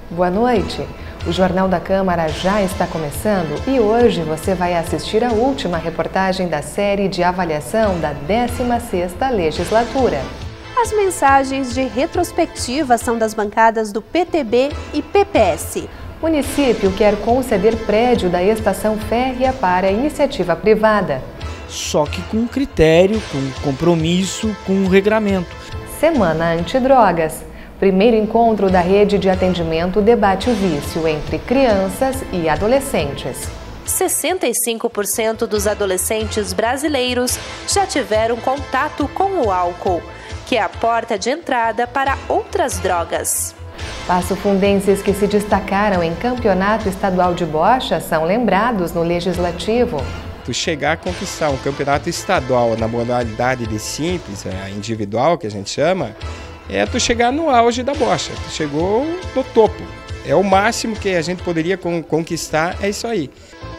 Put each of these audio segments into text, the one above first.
Boa noite! O Jornal da Câmara já está começando e hoje você vai assistir a última reportagem da série de avaliação da 16ª Legislatura. As mensagens de retrospectiva são das bancadas do PTB e PPS. O município quer conceder prédio da estação férrea para iniciativa privada. Só que com critério, com compromisso, com regramento. Semana Antidrogas. Primeiro encontro da rede de atendimento debate o vício entre crianças e adolescentes. 65% dos adolescentes brasileiros já tiveram contato com o álcool, que é a porta de entrada para outras drogas. Passofundenses que se destacaram em campeonato estadual de bocha são lembrados no Legislativo. Tu chegar a conquistar um campeonato estadual na modalidade de simples, individual que a gente chama, é tu chegar no auge da bocha, tu chegou no topo. É o máximo que a gente poderia conquistar, é isso aí.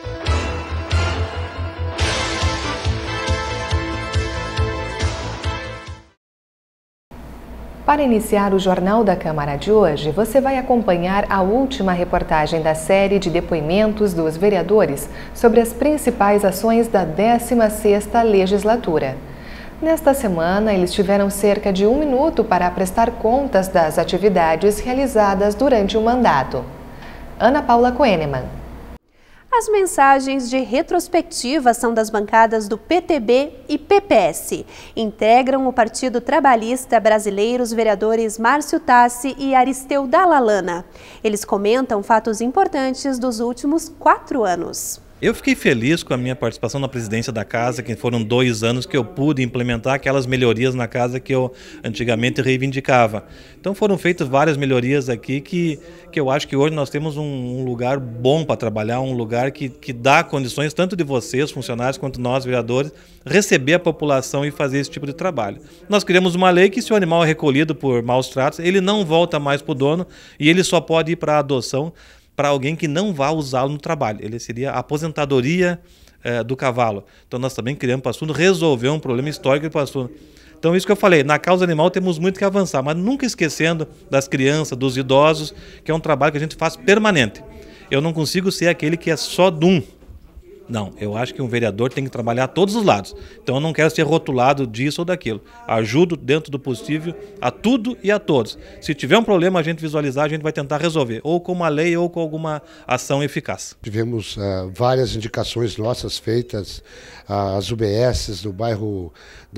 Para iniciar o Jornal da Câmara de hoje, você vai acompanhar a última reportagem da série de depoimentos dos vereadores sobre as principais ações da 16ª Legislatura. Nesta semana, eles tiveram cerca de 1 minuto para prestar contas das atividades realizadas durante o mandato. Ana Paula Koenemann. As mensagens de retrospectiva são das bancadas do PTB e PPS. Integram o Partido Trabalhista Brasileiro os vereadores Márcio Tassi e Aristeu Dalalana. Eles comentam fatos importantes dos últimos 4 anos. Eu fiquei feliz com a minha participação na presidência da casa, que foram 2 anos que eu pude implementar aquelas melhorias na casa que eu antigamente reivindicava. Então foram feitas várias melhorias aqui que eu acho que hoje nós temos um lugar bom para trabalhar, um lugar que dá condições tanto de vocês, funcionários, quanto nós, vereadores, receber a população e fazer esse tipo de trabalho. Nós criamos uma lei que se o animal é recolhido por maus tratos, ele não volta mais para o dono e ele só pode ir para a adoção para alguém que não vá usá-lo no trabalho. Ele seria a aposentadoria do cavalo. Então nós também criamos para Passo Fundo resolver um problema histórico de Passo Fundo. Então isso que eu falei, na causa animal temos muito que avançar, mas nunca esquecendo das crianças, dos idosos, que é um trabalho que a gente faz permanente. Eu não consigo ser aquele que é só de um. Não, eu acho que um vereador tem que trabalhar a todos os lados. Então eu não quero ser rotulado disso ou daquilo. Ajudo dentro do possível a tudo e a todos. Se tiver um problema a gente visualizar, a gente vai tentar resolver, ou com uma lei ou com alguma ação eficaz. Tivemos várias indicações nossas feitas às UBSs do bairro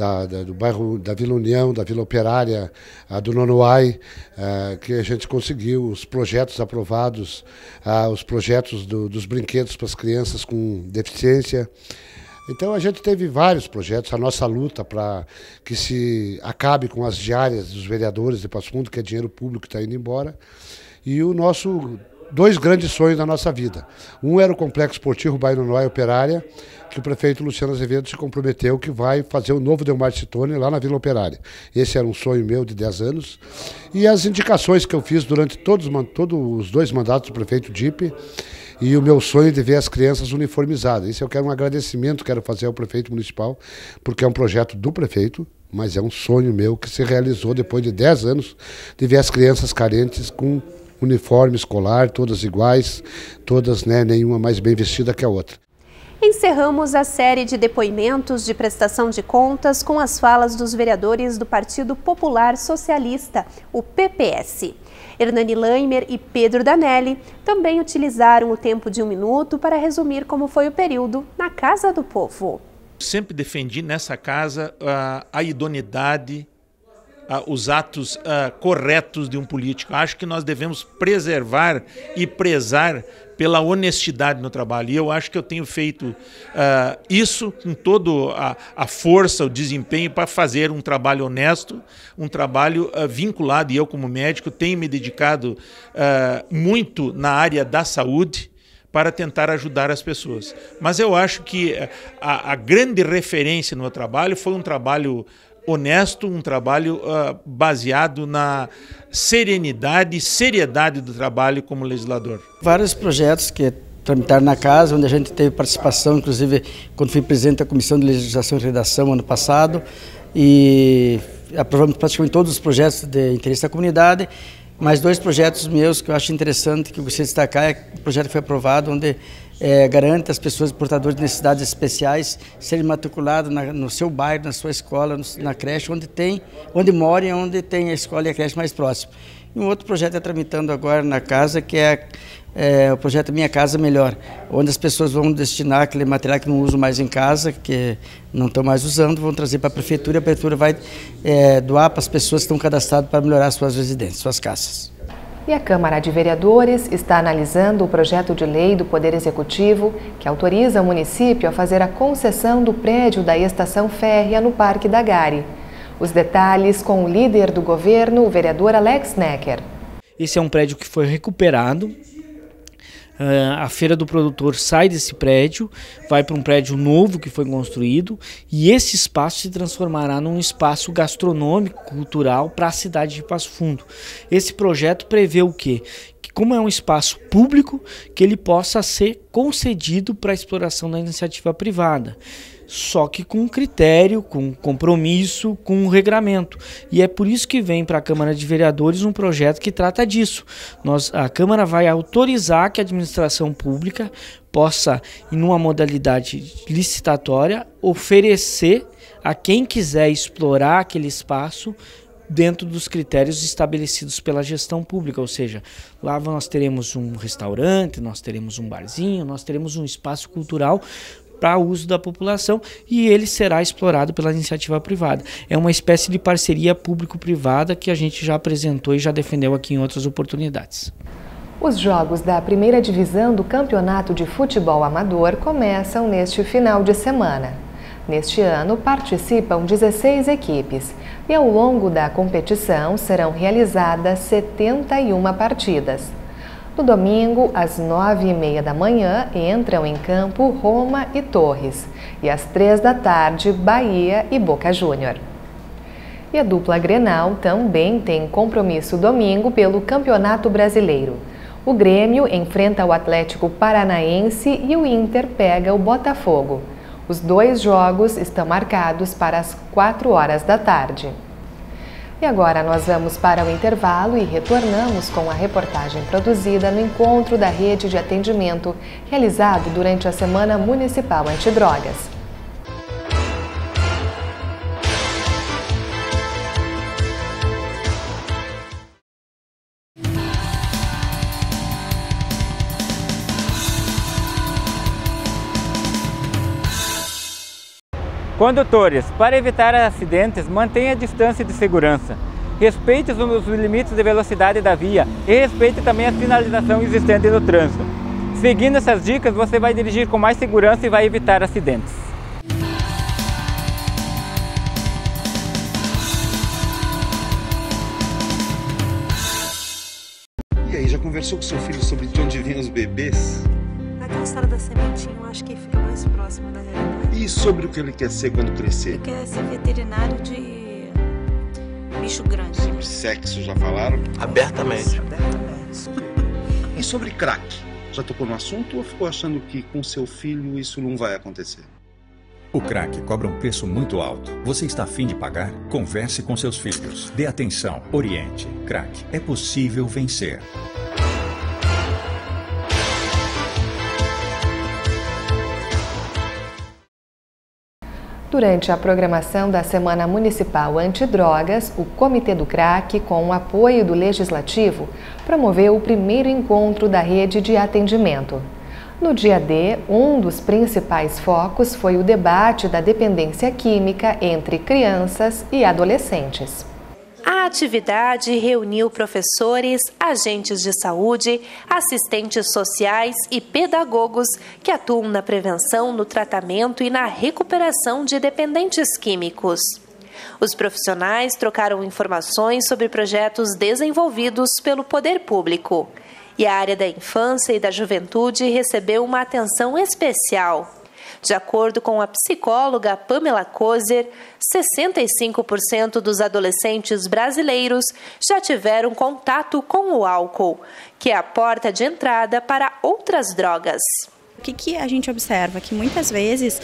da Vila União, da Vila Operária, do Nonoai, que a gente conseguiu os projetos aprovados, os projetos dos brinquedos para as crianças com deficiência. Então a gente teve vários projetos, a nossa luta para que se acabe com as diárias dos vereadores de Passo Fundo, que é dinheiro público que está indo embora, e o nosso 2 grandes sonhos da nossa vida. Um era o Complexo Esportivo Bairro Nonoai Operária, que o prefeito Luciano Azevedo se comprometeu que vai fazer o novo Delmar Citone lá na Vila Operária. Esse era um sonho meu de 10 anos. E as indicações que eu fiz durante todos os 2 mandatos do prefeito Dipe, e o meu sonho de ver as crianças uniformizadas. Isso eu quero um agradecimento, quero fazer ao prefeito municipal, porque é um projeto do prefeito, mas é um sonho meu que se realizou depois de 10 anos de ver as crianças carentes com uniforme escolar, todas iguais, todas, nenhuma mais bem vestida que a outra. Encerramos a série de depoimentos de prestação de contas com as falas dos vereadores do Partido Popular Socialista, o PPS. Hernani Laimer e Pedro Danelli também utilizaram o tempo de 1 minuto para resumir como foi o período na Casa do Povo. Sempre defendi nessa casa a idoneidade, os atos corretos de um político. Acho que nós devemos preservar e prezar pela honestidade no trabalho. E eu acho que eu tenho feito isso com toda a força, o desempenho para fazer um trabalho honesto, um trabalho vinculado. E eu, como médico, tenho me dedicado muito na área da saúde para tentar ajudar as pessoas. Mas eu acho que a grande referência no meu trabalho foi um trabalho honesto, um trabalho baseado na serenidade e seriedade do trabalho como legislador. Vários projetos que tramitaram na casa, onde a gente teve participação, inclusive quando fui presidente da Comissão de Legislação e Redação ano passado, e aprovamos praticamente todos os projetos de interesse da comunidade. Mais 2 projetos meus que eu acho interessante, que eu gostaria de destacar, é o projeto que foi aprovado, onde garante as pessoas portadoras de necessidades especiais serem matriculadas no seu bairro, na sua escola, na creche, onde moram e onde tem a escola e a creche mais próxima. E um outro projeto é tramitando agora na casa, que é o projeto Minha Casa Melhor, onde as pessoas vão destinar aquele material que não usam mais em casa, que não estão mais usando, vão trazer para a prefeitura vai doar para as pessoas que estão cadastradas para melhorar suas residências, suas casas. E a Câmara de Vereadores está analisando o projeto de lei do Poder Executivo que autoriza o município a fazer a concessão do prédio da estação férrea no Parque da Gari. Os detalhes com o líder do governo, o vereador Alex Necker. Esse é um prédio que foi recuperado. A Feira do Produtor sai desse prédio, vai para um prédio novo que foi construído e esse espaço se transformará num espaço gastronômico, cultural para a cidade de Passo Fundo. Esse projeto prevê o quê? Que como é um espaço público, que ele possa ser concedido para a exploração da iniciativa privada. Só que com critério, com compromisso, com um regramento. E é por isso que vem para a Câmara de Vereadores um projeto que trata disso. A Câmara vai autorizar que a administração pública possa, em uma modalidade licitatória, oferecer a quem quiser explorar aquele espaço dentro dos critérios estabelecidos pela gestão pública, ou seja, lá nós teremos um restaurante, nós teremos um barzinho, nós teremos um espaço cultural para uso da população e ele será explorado pela iniciativa privada. É uma espécie de parceria público-privada que a gente já apresentou e já defendeu aqui em outras oportunidades. Os jogos da primeira divisão do Campeonato de Futebol Amador começam neste final de semana. Neste ano participam 16 equipes e ao longo da competição serão realizadas 71 partidas. No domingo, às 9h30 da manhã, entram em campo Roma e Torres. E às 3 da tarde, Bahia e Boca Júnior. E a dupla Grenal também tem compromisso domingo pelo Campeonato Brasileiro. O Grêmio enfrenta o Atlético Paranaense e o Inter pega o Botafogo. Os 2 jogos estão marcados para as 4 horas da tarde. E agora nós vamos para o intervalo e retornamos com a reportagem produzida no encontro da rede de atendimento realizado durante a Semana Municipal Antidrogas. Condutores, para evitar acidentes, mantenha a distância de segurança. Respeite os limites de velocidade da via e respeite também a sinalização existente no trânsito. Seguindo essas dicas, você vai dirigir com mais segurança e vai evitar acidentes. E aí, já conversou com seu filho sobre de onde vêm os bebês? Aquela história da sementinha, eu acho que fica mais próxima da realidade. E sobre o que ele quer ser quando crescer? Ele quer ser veterinário de bicho grande. Sobre sexo, já falaram? Abertamente. E sobre crack? Já tocou no assunto ou ficou achando que com seu filho isso não vai acontecer? O crack cobra um preço muito alto. Você está a fim de pagar? Converse com seus filhos. Dê atenção. Oriente. Crack. É possível vencer. Durante a programação da Semana Municipal Antidrogas, o Comitê do Crack, com o apoio do Legislativo, promoveu o primeiro encontro da rede de atendimento. No dia D, um dos principais focos foi o debate da dependência química entre crianças e adolescentes. A atividade reuniu professores, agentes de saúde, assistentes sociais e pedagogos que atuam na prevenção, no tratamento e na recuperação de dependentes químicos. Os profissionais trocaram informações sobre projetos desenvolvidos pelo poder público. E a área da infância e da juventude recebeu uma atenção especial. De acordo com a psicóloga Pamela Kozer, 65% dos adolescentes brasileiros já tiveram contato com o álcool, que é a porta de entrada para outras drogas. O que a gente observa? Que muitas vezes,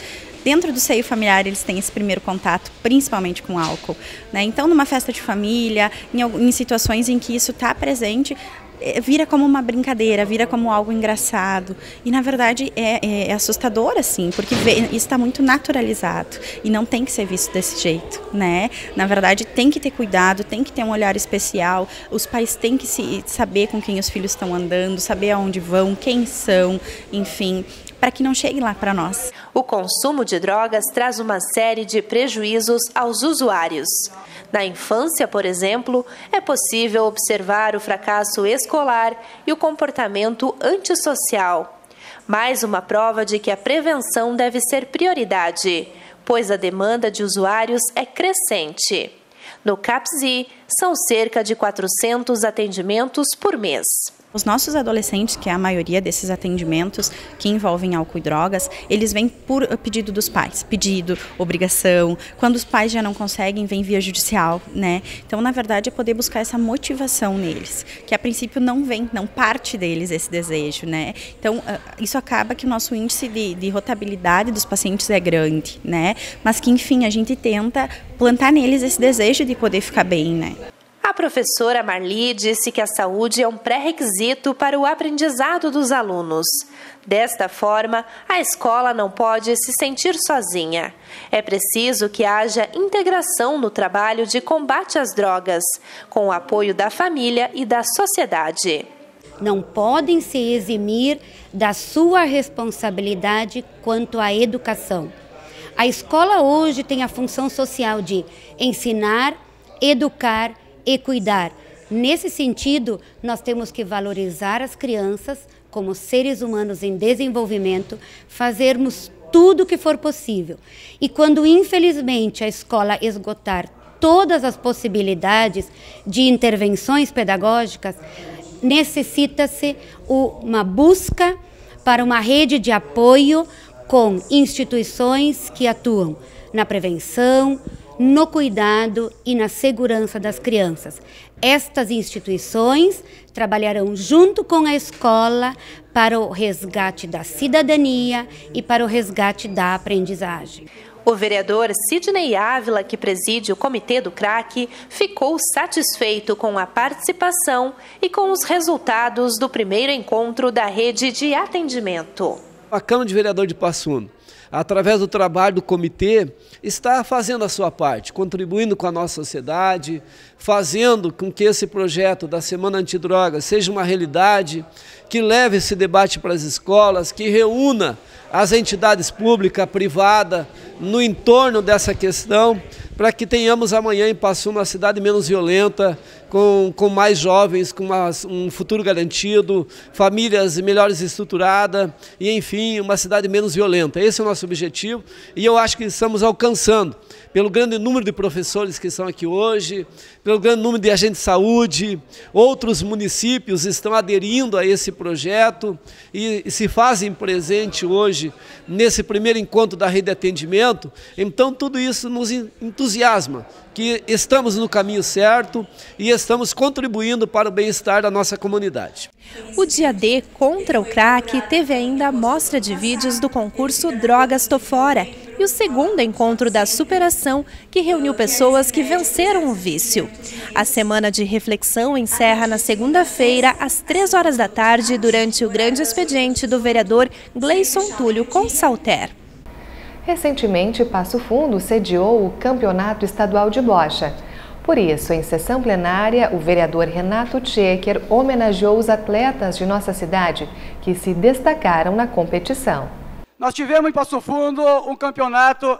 dentro do seio familiar eles têm esse primeiro contato, principalmente com álcool, né? Então, numa festa de família, em situações em que isso está presente, vira como uma brincadeira, vira como algo engraçado. E, na verdade, é assustador, assim, porque isso está muito naturalizado e não tem que ser visto desse jeito, né? Na verdade, tem que ter cuidado, tem que ter um olhar especial. Os pais têm que saber com quem os filhos estão andando, saber aonde vão, quem são, enfim, para que não chegue lá para nós. O consumo de drogas traz uma série de prejuízos aos usuários. Na infância, por exemplo, é possível observar o fracasso escolar e o comportamento antissocial. Mais uma prova de que a prevenção deve ser prioridade, pois a demanda de usuários é crescente. No CAPSI, são cerca de 400 atendimentos por mês. Os nossos adolescentes, que é a maioria desses atendimentos que envolvem álcool e drogas, eles vêm por pedido dos pais, pedido, obrigação. Quando os pais já não conseguem, vem via judicial, né? Então, na verdade, é poder buscar essa motivação neles, que a princípio não parte deles esse desejo, né? Então, isso acaba que o nosso índice de rotabilidade dos pacientes é grande, né? Mas que, enfim, a gente tenta plantar neles esse desejo de poder ficar bem, né? A professora Marli disse que a saúde é um pré-requisito para o aprendizado dos alunos. Desta forma, a escola não pode se sentir sozinha. É preciso que haja integração no trabalho de combate às drogas, com o apoio da família e da sociedade. Não podem se eximir da sua responsabilidade quanto à educação. A escola hoje tem a função social de ensinar, educar e cuidar. Nesse sentido, nós temos que valorizar as crianças como seres humanos em desenvolvimento, fazermos tudo o que for possível. E quando, infelizmente, a escola esgotar todas as possibilidades de intervenções pedagógicas, necessita-se uma busca para uma rede de apoio com instituições que atuam na prevenção, no cuidado e na segurança das crianças. Estas instituições trabalharão junto com a escola para o resgate da cidadania e para o resgate da aprendizagem. O vereador Sidney Ávila, que preside o comitê do CRAC, ficou satisfeito com a participação e com os resultados do primeiro encontro da rede de atendimento. A Câmara de Vereadores de Passo Fundo, através do trabalho do comitê, está fazendo a sua parte, contribuindo com a nossa sociedade, fazendo com que esse projeto da Semana Antidrogas seja uma realidade, que leve esse debate para as escolas, que reúna as entidades públicas, privadas, no entorno dessa questão, para que tenhamos amanhã em Passo Fundo uma cidade menos violenta, com mais jovens, com um futuro garantido, famílias melhores estruturadas e, enfim, uma cidade menos violenta. Esse é o nosso objetivo e eu acho que estamos alcançando, pelo grande número de professores que estão aqui hoje, pelo grande número de agentes de saúde, outros municípios estão aderindo a esse projeto e se fazem presente hoje nesse primeiro encontro da rede de atendimento. Então, tudo isso nos entusiasma, que estamos no caminho certo e estamos contribuindo para o bem-estar da nossa comunidade. O dia D contra o crack teve ainda a mostra de vídeos do concurso Drogas Tô Fora e o segundo encontro da superação, que reuniu pessoas que venceram o vício. A semana de reflexão encerra na segunda-feira, às 3 da tarde, durante o grande expediente do vereador Gleison Túlio Consalter. Recentemente, Passo Fundo sediou o Campeonato Estadual de Bocha. Por isso, em sessão plenária, o vereador Renato Tchecker homenageou os atletas de nossa cidade que se destacaram na competição. Nós tivemos em Passo Fundo um campeonato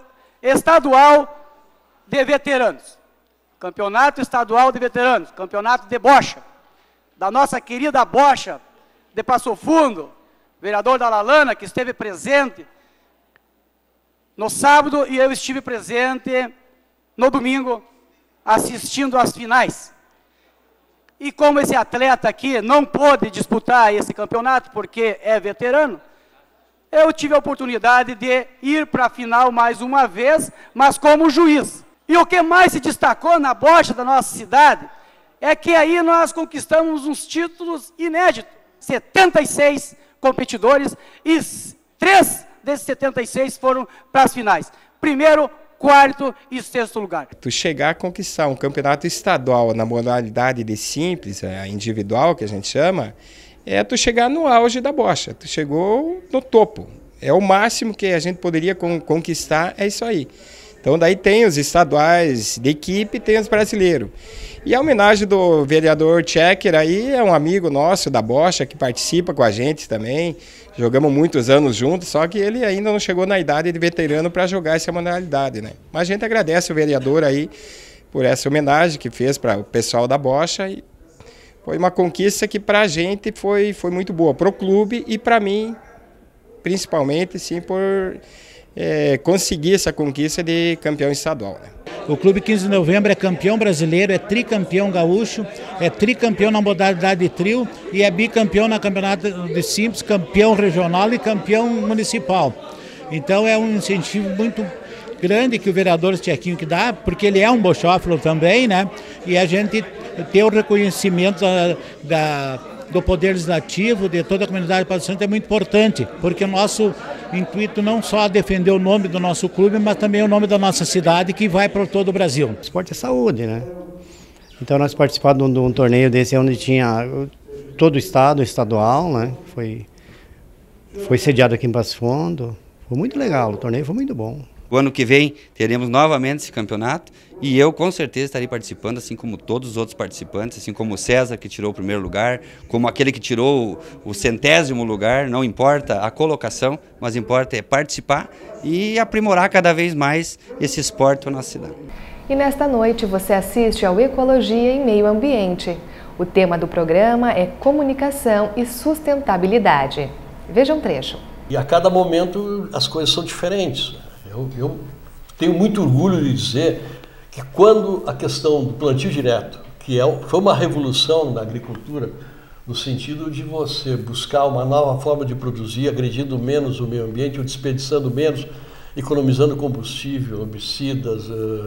estadual de veteranos. Campeonato estadual de veteranos, campeonato de bocha. Da nossa querida bocha de Passo Fundo, vereador da Lalana, que esteve presente no sábado e eu estive presente no domingo, assistindo às finais. E como esse atleta aqui não pôde disputar esse campeonato porque é veterano, eu tive a oportunidade de ir para a final mais uma vez, mas como juiz. E o que mais se destacou na bocha da nossa cidade é que aí nós conquistamos uns títulos inéditos. 76 competidores e 3 desses 76 foram para as finais. Primeiro, quarto e sexto lugar. Tu chegar a conquistar um campeonato estadual na modalidade de simples, individual, que a gente chama, é tu chegar no auge da bocha. Tu chegou no topo. É o máximo que a gente poderia conquistar, é isso aí. Então daí tem os estaduais de equipe, tem os brasileiros. E a homenagem do vereador Checker aí é um amigo nosso da bocha que participa com a gente também. Jogamos muitos anos juntos, só que ele ainda não chegou na idade de veterano para jogar essa modalidade, né? Mas a gente agradece o vereador aí por essa homenagem que fez para o pessoal da bocha. E foi uma conquista que para a gente foi muito boa, para o clube e para mim, principalmente, sim, por conseguir essa conquista de campeão estadual, né? O Clube 15 de Novembro é campeão brasileiro, é tricampeão gaúcho, é tricampeão na modalidade de trio e é bicampeão na campeonato de simples, campeão regional e campeão municipal. Então é um incentivo muito grande que o vereador Tchequinho que dá, porque ele é um bochófilo também, né? E a gente ter o reconhecimento do Poder Legislativo, de toda a comunidade de Passo Santo é muito importante, porque o nosso intuito não só é defender o nome do nosso clube, mas também o nome da nossa cidade, que vai para todo o Brasil. O esporte é saúde, né? Então nós participamos de um torneio desse onde tinha todo o estado, estadual, né? Foi sediado aqui em Passo Fundo, foi muito legal, o torneio foi muito bom. O ano que vem teremos novamente esse campeonato e eu com certeza estarei participando, assim como todos os outros participantes, assim como o César que tirou o primeiro lugar, como aquele que tirou o 100º lugar, não importa a colocação, mas importa é participar e aprimorar cada vez mais esse esporte na nossa cidade. E nesta noite você assiste ao Ecologia e Meio Ambiente. O tema do programa é comunicação e sustentabilidade. Veja um trecho. E a cada momento as coisas são diferentes. Eu tenho muito orgulho de dizer que quando a questão do plantio direto, que foi uma revolução na agricultura, no sentido de você buscar uma nova forma de produzir, agredindo menos o meio ambiente, ou desperdiçando menos, economizando combustível, herbicidas,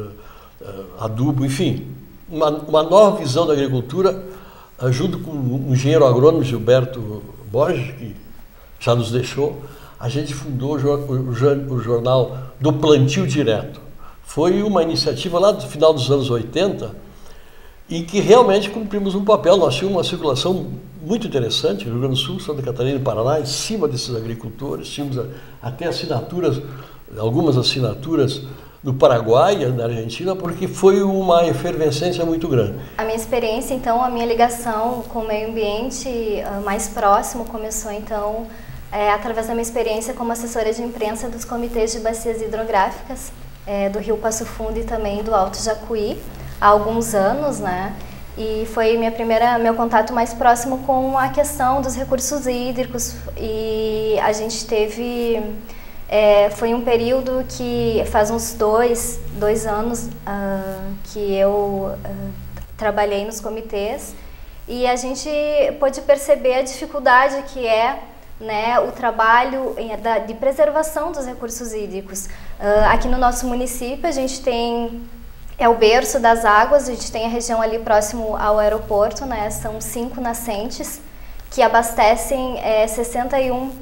adubo, enfim, uma nova visão da agricultura, junto com o engenheiro agrônomo Gilberto Borges, que já nos deixou, a gente fundou o jornal do Plantio Direto. Foi uma iniciativa lá do final dos anos 80 em que realmente cumprimos um papel. Nós tínhamos uma circulação muito interessante no Rio Grande do Sul, Santa Catarina e Paraná, em cima desses agricultores. Tínhamos até assinaturas, algumas assinaturas no Paraguai, na Argentina, porque foi uma efervescência muito grande. A minha experiência, então, a minha ligação com o meio ambiente mais próximo começou, então, através da minha experiência como assessora de imprensa dos comitês de bacias hidrográficas do Rio Passo Fundo e também do Alto Jacuí, há alguns anos, né? E foi meu contato mais próximo com a questão dos recursos hídricos, e a gente teve, foi um período que faz uns dois anos que eu trabalhei nos comitês, e a gente pôde perceber a dificuldade que é, né, o trabalho de preservação dos recursos hídricos. Aqui no nosso município a gente tem, é o berço das águas, a gente tem a região ali próximo ao aeroporto, né, são 5 nascentes que abastecem 61%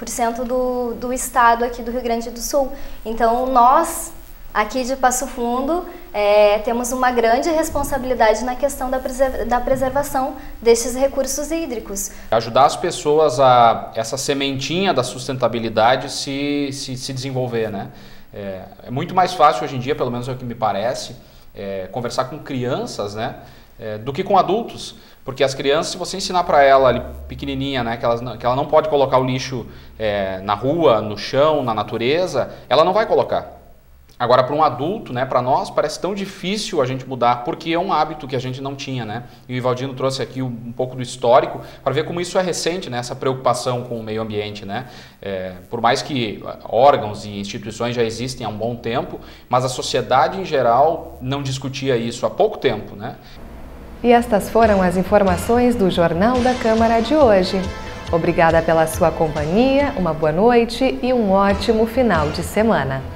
do estado aqui do Rio Grande do Sul. Então nós, aqui de Passo Fundo, temos uma grande responsabilidade na questão da preservação destes recursos hídricos. Ajudar as pessoas a essa sementinha da sustentabilidade se desenvolver, né? É muito mais fácil hoje em dia, pelo menos é o que me parece, conversar com crianças, né, do que com adultos. Porque as crianças, se você ensinar para ela ali pequenininha, né, que ela não pode colocar o lixo na rua, no chão, na natureza, ela não vai colocar. Agora, para um adulto, né, para nós, parece tão difícil a gente mudar, porque é um hábito que a gente não tinha, né? E o Ivaldino trouxe aqui um pouco do histórico, para ver como isso é recente, né, essa preocupação com o meio ambiente, né? Por mais que órgãos e instituições já existem há um bom tempo, mas a sociedade em geral não discutia isso há pouco tempo, né? E estas foram as informações do Jornal da Câmara de hoje. Obrigada pela sua companhia, uma boa noite e um ótimo final de semana.